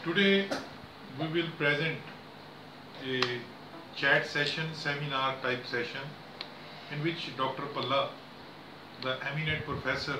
Today we will present a chat session, seminar type session in which Dr. Palla, the eminent professor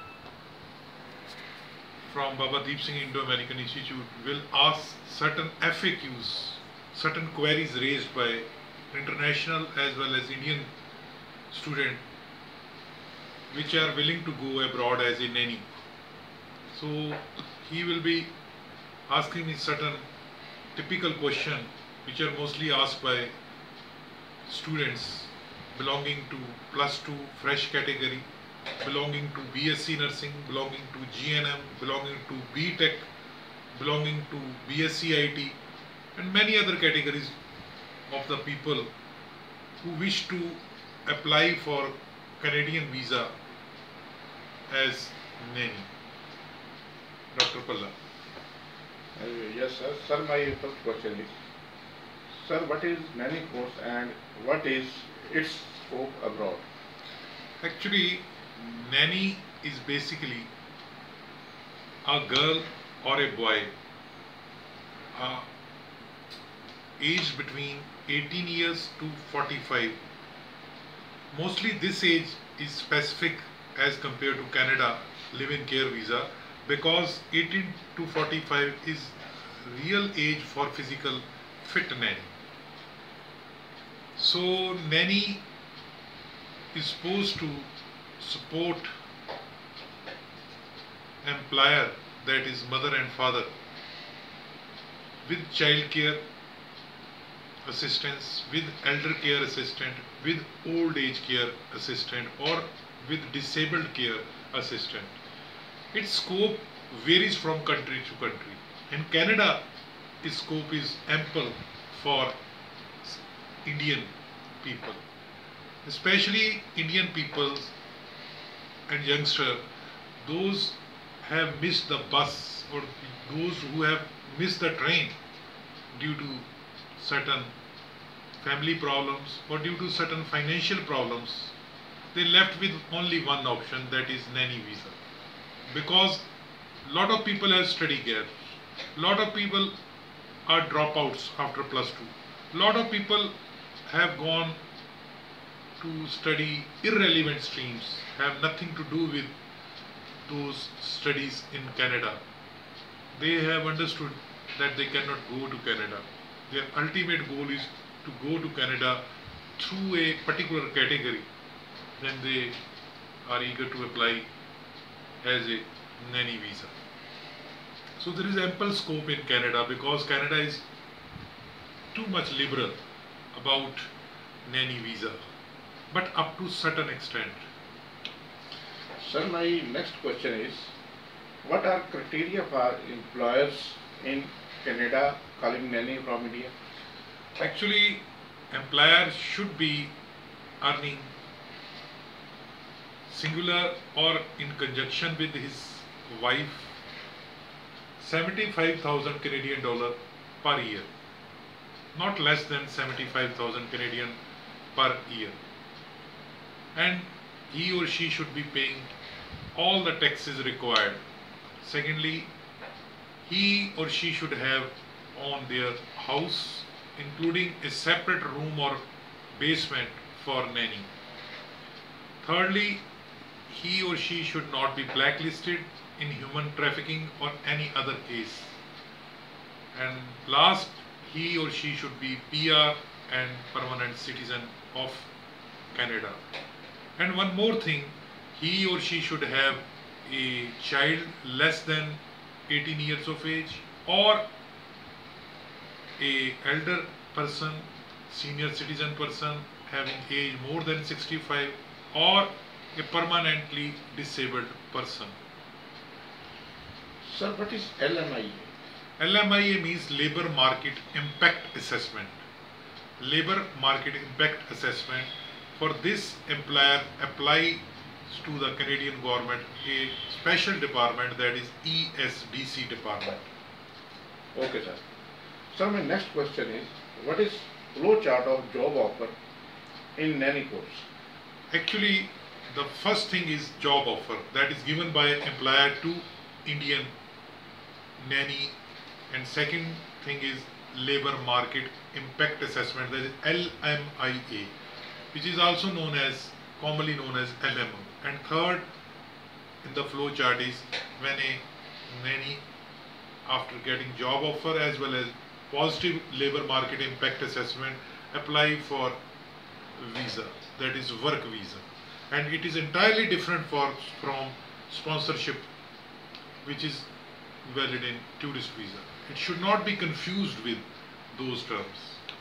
from Baba Deep Singh Indo-American Institute, will ask certain FAQs, certain queries raised by international as well as Indian students which are willing to go abroad as a nanny. So he will be asking me certain typical questions which are mostly asked by students belonging to +2 fresh category, belonging to BSc nursing, belonging to GNM, belonging to BTech, belonging to BSc IT, and many other categories of the people who wish to apply for Canadian visa as nanny. Dr. Palla. Yes, sir. Sir, my first question is, sir, what is nanny course and what is its scope abroad? Actually, nanny is basically a girl or a boy aged between 18 years to 45. Mostly this age is specific as compared to Canada live-in care visa, because 18 to 45 is real age for physical fit nanny. So nanny is supposed to support employer, that is mother and father, with child care assistance, with elder care assistant, with old age care assistant, or with disabled care assistant. Its scope varies from country to country. In Canada, its scope is ample for Indian people, especially Indian people and youngsters, those have missed the bus or those who have missed the train due to certain family problems or due to certain financial problems. They left with only one option, that is nanny visa. Because lot of people have study gaps, lot of people are dropouts after +2, lot of people have gone to study irrelevant streams, have nothing to do with those studies in Canada. They have understood that they cannot go to Canada. Their ultimate goal is to go to Canada through a particular category. Then they are eager to apply as a nanny visa. So there is ample scope in Canada, because Canada is too much liberal about nanny visa, but up to certain extent. Sir, my next question is, what are criteria for employers in Canada calling nanny from India? Actually, employer should be earning singular or in conjunction with his wife 75,000 Canadian dollar per year, not less than 75,000 Canadian per year, and he or she should be paying all the taxes required. Secondly, he or she should have on their house including a separate room or basement for nanny. Thirdly, he or she should not be blacklisted in human trafficking or any other case. And last, he or she should be PR and permanent citizen of Canada. And one more thing, he or she should have a child less than 18 years of age, or a elder person, senior citizen person having age more than 65, or a permanently disabled person. Sir, what is LMIA? LMIA means Labour Market Impact Assessment. Labour Market Impact Assessment. For this, employer applies to the Canadian government a special department, that is ESDC department. Okay, sir. Sir, my next question is, what is flow chart of job offer in nanny course? Actually, the first thing is job offer that is given by employer to Indian nanny and second thing is labor market impact assessment, that is LMIA, which is also commonly known as LMO. And third in the flow chart is when a nanny, after getting job offer as well as positive labor market impact assessment, apply for visa, that is work visa, and it is entirely different from sponsorship, which is valid in tourist visa. It should not be confused with those terms.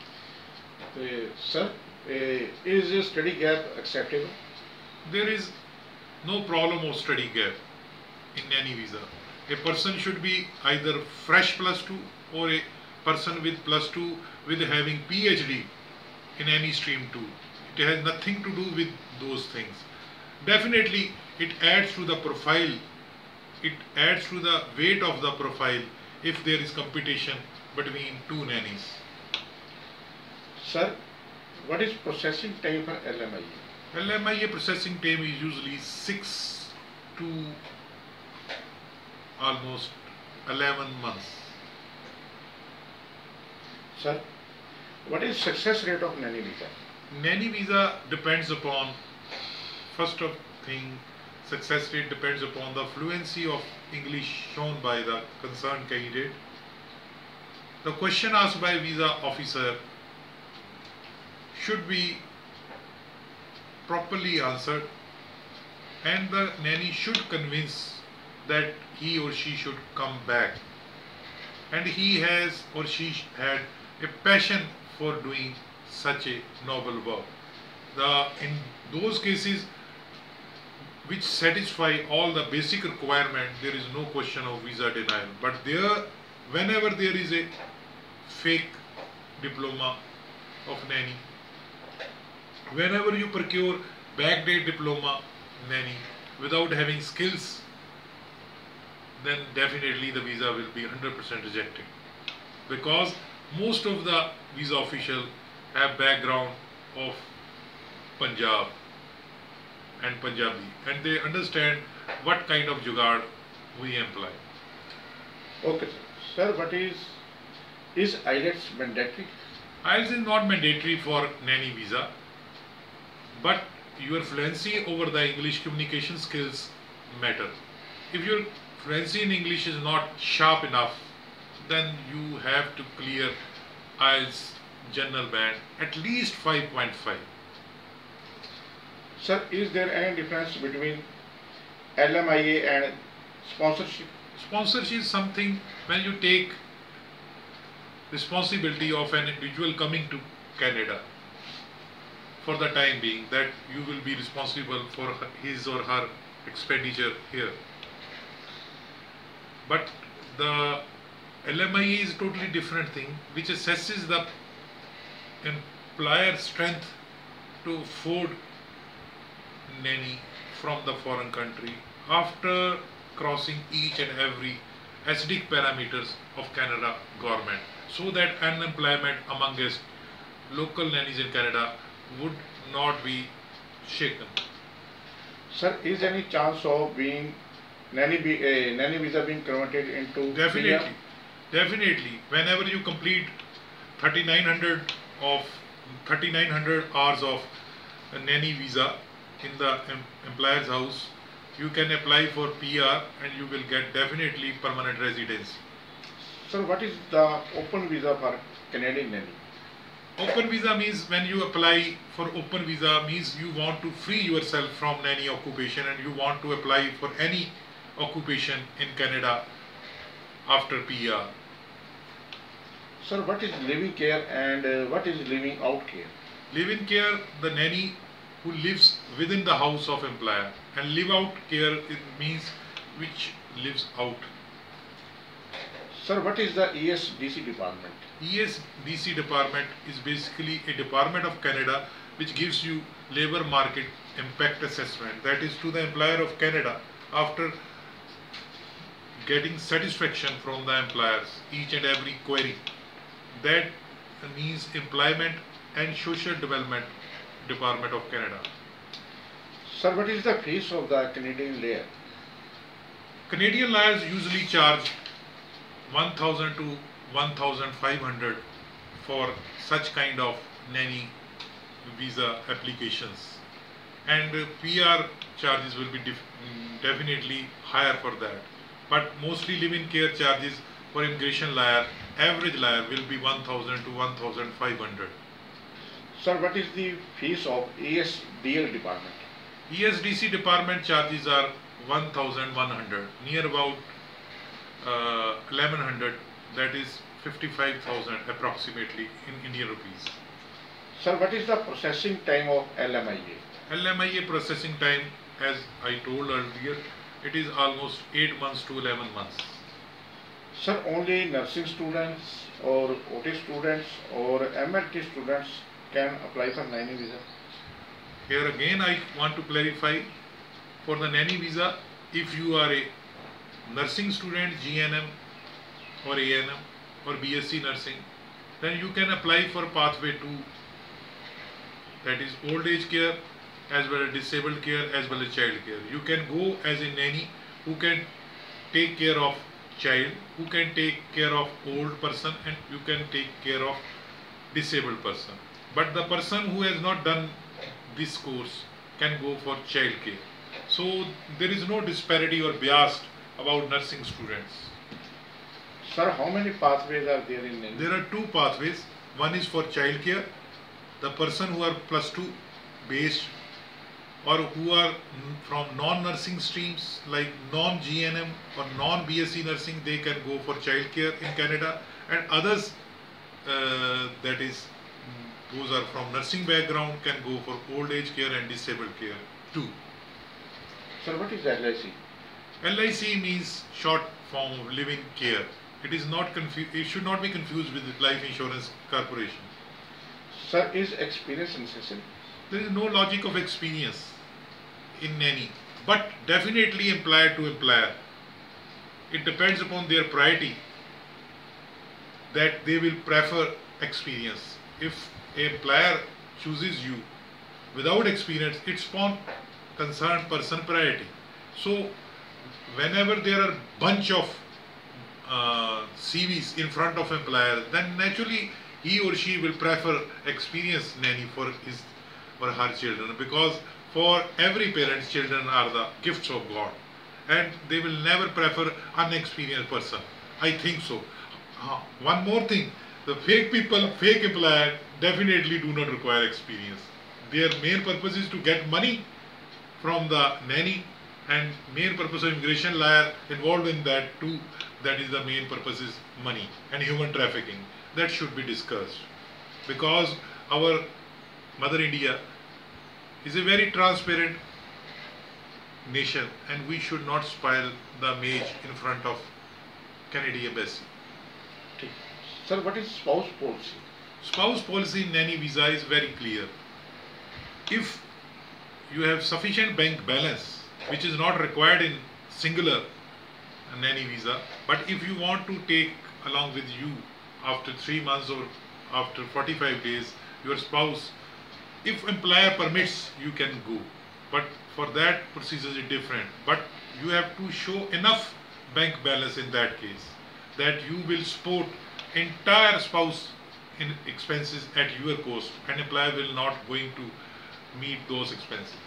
Sir, is a study gap acceptable? There is no problem of study gap in any visa. A person should be either fresh +2 or a person with +2 with having PhD in any stream 2. It has nothing to do with those things. Definitely it adds to the profile, it adds to the weight of the profile if there is competition between two nannies. Sir, what is processing time for LMIA? LMIA processing time is usually 6 to almost 11 months. Sir, what is success rate of nanny visa? Nanny visa depends upon, first of thing, success rate depends upon the fluency of English shown by the concerned candidate. The question asked by visa officer should be properly answered, and the nanny should convince that he or she should come back, and he has or she had a passion for doing such a noble work. In those cases which satisfy all the basic requirement, there is no question of visa denial. But whenever there is a fake diploma of nanny, whenever you procure backdate diploma nanny without having skills, then definitely the visa will be 100% rejected, because most of the visa officials have background of Punjab and Punjabi, and they understand what kind of jugaad we employ. Okay, sir. Sir, what is IELTS mandatory? IELTS is not mandatory for nanny visa, but your fluency over the English communication skills matter. If your fluency in English is not sharp enough, then you have to clear IELTS general band at least 5.5. Sir, is there any difference between LMIA and sponsorship? Sponsorship is something when you take responsibility of an individual coming to Canada for the time being, that you will be responsible for his or her expenditure here. But the LMIA is a totally different thing, which assesses the employer's strength to afford nanny from the foreign country after crossing each and every acidic parameters of Canada government, so that unemployment amongst local nannies in Canada would not be shaken. Sir, is any chance of being nanny visa being converted into Definitely, PR? definitely. Whenever you complete 3900 hours of a nanny visa in the employer's house, you can apply for PR and you will get definitely permanent residency. Sir, what is the open visa for Canadian nanny? Open visa means when you apply for open visa means you want to free yourself from nanny occupation and you want to apply for any occupation in Canada after PR. Sir, what is living care and what is living out care? Live-in care, the nanny who lives within the house of employer, and live out care, it means which lives out. Sir, what is the ESDC department? ESDC department is basically a department of Canada which gives you labor market impact assessment, that is to the employer of Canada after getting satisfaction from the employers each and every query. That means Employment and Social Development Department of Canada. Sir, what is the fees of the Canadian layer? Canadian lawyers usually charge 1000 to 1500 for such kind of nanny visa applications, and PR charges will be definitely higher for that, but mostly live-in care charges for immigration lawyer, average lawyer will be 1000 to 1500. Sir, what is the fees of ASDL department? ESDC department charges are 1100, near about 1100, that is 55,000 approximately in Indian rupees. Sir, what is the processing time of LMIA? LMIA processing time, as I told earlier, it is almost 8 months to 11 months. Sir, only nursing students or OT students or MLT students can apply for nanny visa? Here again I want to clarify, for the nanny visa, if you are a nursing student, GNM or ANM or BSc nursing, then you can apply for pathway 2, that is old age care as well as disabled care as well as child care. You can go as a nanny who can take care of child, who can take care of old person, and you can take care of disabled person. But the person who has not done this course can go for child care. So there is no disparity or bias about nursing students. Sir, how many pathways are there in nanny? There are 2 pathways. One is for child care. The person who are +2 based or who are from non-nursing streams like non-GNM or non-BSc nursing, they can go for child care in Canada, and others that is those are from nursing background can go for old age care and disabled care too. Sir, what is LIC? LIC means short form of living care. It is not it should not be confused with the Life Insurance Corporation. Sir, is experience necessary? There is no logic of experience in nanny, but definitely employer to employer. It depends upon their priority that they will prefer experience. If an employer chooses you without experience, it's upon concerned person priority. So whenever there are bunch of CVs in front of employer, then naturally he or she will prefer experienced nanny for his or her children, because for every parent, children are the gifts of God, and they will never prefer unexperienced person. I think so. One more thing, the fake people, fake employer definitely do not require experience. Their main purpose is to get money from the nanny, and main purpose of immigration lawyer involved in that too. That is the main purpose is money and human trafficking. That should be discussed, because our Mother India is a very transparent nation, and we should not spoil the image in front of Canadian embassy. Sir, what is spouse policy? Spouse policy in nanny visa is very clear. If you have sufficient bank balance, which is not required in singular nanny visa, but if you want to take along with you after 3 months or after 45 days your spouse, if employer permits, you can go, but for that procedure is different. But you have to show enough bank balance in that case, that you will support entire spouse in expenses at your cost, and employer will not going to meet those expenses.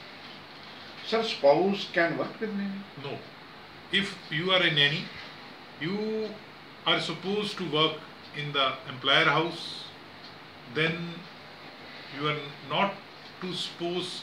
Sir, spouse can work with nanny? No. If you are a nanny, you are supposed to work in the employer house, then you are not to suppose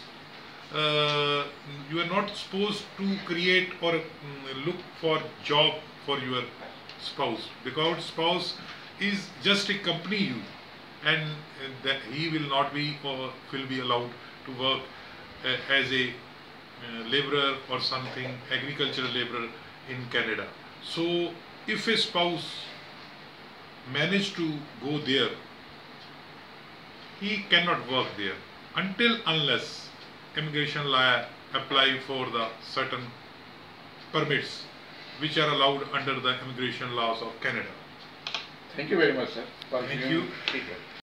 you are not supposed to create or look for job for your spouse, because spouse is just accompany you, and that he will not be or will be allowed to work as a laborer or something, agricultural laborer in Canada. So if a spouse managed to go there, he cannot work there until unless immigration lawyer apply for the certain permits which are allowed under the immigration laws of Canada. Thank you very much, sir. Thank you.